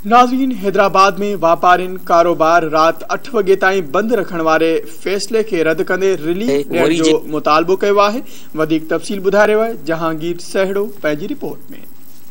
नाज़रीन, हैदराबाद में वापारिन कारोबार रात 8 वगे ताईं बंद रखण वारे फैसले के रद्द कंदे रिलीफ ॾियण जो मुतालबो कयो आहे। वधीक तफ़सील ॿुधाए रहियो आहे जहांगीर सहड़ो पंहिंजी रिपोर्ट में।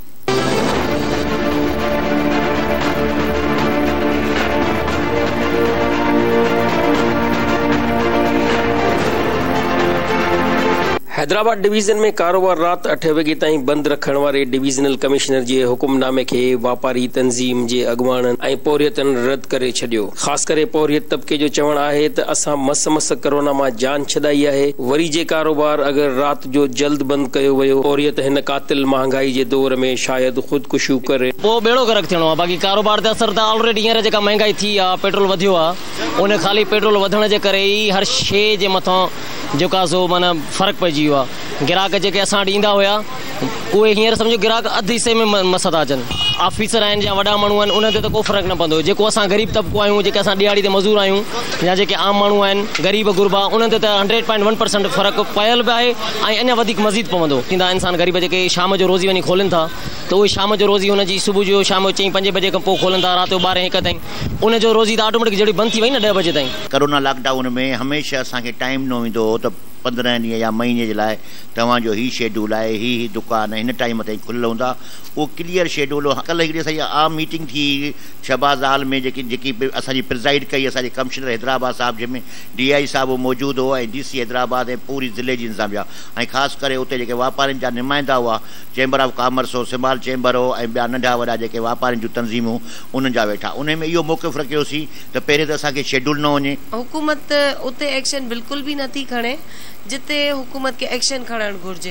हैदराबाद डिवीजन में कारोबार रात 8 वगे ताईं बंद रखण वारे डिवीजनल कमिश्नर जे हुकुमनामे के वापारी तंजीम जे अॻुवाणनि ऐं पौरियतनि रद्द करे छॾियो। ख़ासि करे पौरियत तबके जो चवणु आहे त असां मस कोरोना मां जान छॾाई आहे। वरी जे कारोबार अगरि रात जो जल्द बंद कयो वियो, पौरियत हिन कातिल महांगाई जे दौर में शायदि ख़ुदकुशी करे पोइ बेड़ो गर्क थियणो आहे। बाक़ी कारोबार ते असर त ऑलरेडी हींअर जेका महांगाई थी आहे, पेट्रोल वधियो आहे, उन ख़ाली पेट्रोल वधण जे करे ई हर शइ जे मथां जेका सो माना फ़र्क़ु पइजी वियो आहे। ग्राहक जेके असां वटि ईंदा हुया उहे हींअर सम्झो ग्राहक अधु हिसे में मस था अचनि। ऑफिसर आहिनि या वॾा माण्हू आहिनि, उन्हनि ते त को फ़र्क़ु न पवंदो। जेको असां ग़रीब तबिको आहियूं, जेके असां ॾियाड़ी ते मज़ूर आहियूं, या जेके आम माण्हू आहिनि ग़रीब गुरबा, उन्हनि ते त 100.1% फ़र्क़ु पयल बि आहे ऐं अञा वधीक मज़ीद पवंदो। थींदा इंसान ग़रीब जेके शाम जो रोज़ी वञी खोलनि था, त उहे शाम जो रोज़ी हुनजी सुबुह जो शाम जो 4-5 बजे खां पोइ खोलनि था, राति जो 12-1 ताईं। उनजो रोज़ी त ऑटोमेटिक जहिड़ी बंदि थी वई न 10 बजे ताईं। कोरोना लॉकडाउन में हमेशह असांखे टाइम न हूंदो हो त 15 ॾींहं या महीने जे लाइ तव्हांजो ही शेड्यूल आहे, ही दुकान हिन टाइम ताईं खुलियल हूंदा। उहो क्लियर शेड्यूल हो। कल्ह हिकिड़ी असांजी आम मीटिंग थी शहबाज़ हाल में, जेकी असांजी प्रिज़ाइड कई असांजे कमिश्नर हैदराबाद साहब, जंहिंमें DI साहब मौजूदु हो ऐं DC हैदराबाद ऐं पूरी ज़िले जी इंतिज़ामिया, ऐं ख़ासि करे उते जेके वापारियुनि जा नुमाइंदा हुआ, चैम्बर ऑफ कॉमर्स हो, स्मॉल चैम्बर हो, ऐं ॿिया नंढा वॾा जेके वापारियुनि जूं तंज़ीमूं उन्हनि जा वेठा। उन में इहो मौक़िफ़ रखियोसीं त पहिरें त असांखे शेड्यूल न वञे। हुकूमत उते एक्शन बिल्कुल भी नथी खणे जिते हुकूमत के एक्शन खणणु घुरिजे।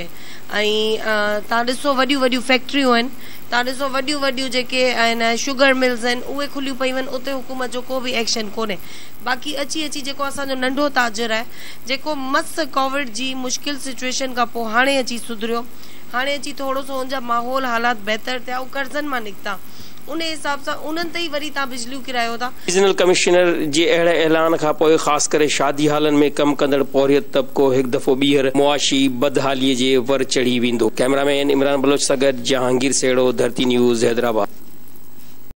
ऐं तव्हां ॾिसो वॾियूं फैक्ट्रियूं आहिनि, तव्हां ॾिसो वॾियूं जेके आहिनि शुगर मिल्स आहिनि, उहे खुलियूं पयूं आहिनि, उते हुकूमत जो को बि एक्शन कोन्हे। बाक़ी अची जेको असांजो नंढो ताजिर आहे, जेको मस कोविड जी मुश्किल सिचुएशन खां पोइ हाणे अची सुधरियो, हाणे अची थोरो सो हुनजा माहौल हालात बहितर थिया, उहे कर्ज़नि मां निकिता, उन हिसाब सां उन्हनि ते ई वरी तव्हां बिजलियूं किरायो था। डिवीजनल कमिश्नर जे अहिड़े ऐलान खां पोइ ख़ासि करे शादी हालनि में कमु कंदड़ पौरियत तबिको हिकु दफ़ो ॿीहर मुआशी बदहालीअ जे वर चढ़ी वेंदो। कैमरामैन इमरान बलोच सां गॾु जहांगीर सेड़ो, धरती न्यूज़, हैदराबाद।